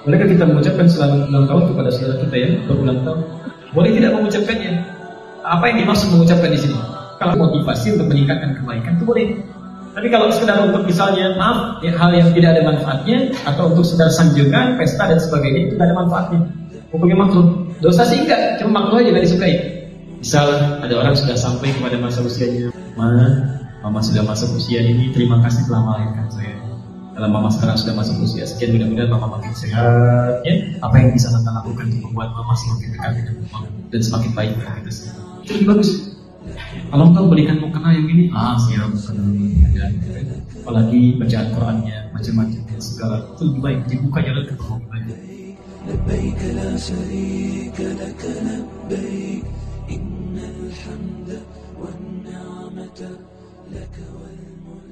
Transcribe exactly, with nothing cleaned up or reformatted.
Bolehkah kita mengucapkan selamat ulang tahun kepada saudara kita yang berulang tahun? Boleh tidak mengucapkannya? Apa yang dimaksud mengucapkan di sini? Kalau motivasi untuk meningkatkan kebaikan itu boleh. Tapi kalau sekedar untuk misalnya maaf ya, hal yang tidak ada manfaatnya atau untuk sekedar sanjungan, pesta dan sebagainya itu tidak ada manfaatnya. Hukumnya makruh. Dosa sih enggak, cuma makruh aja nggak disukai. Misal ada orang sudah sampai kepada masa usianya, Ma, Mama sudah masuk usia ini, terima kasih telah melahirkan saya. Kalau Mama sekarang sudah masuk usia sekian, mudah-mudahan Mama makin sehat. Ya, apa yang bisa Anda lakukan untuk membuat Mama semakin dekat dengan Mama dan semakin baik dengan kita semua? Itu lebih bagus. Kalau engkau berikan mukena yang ini, ah siap, dan apalagi bacaan Qurannya macam-macam segala itu lebih baik. Dibuka jalan ke bawah banyak. لبيك لا شريك لك لبيك إن الحمد والنعمة لك والملك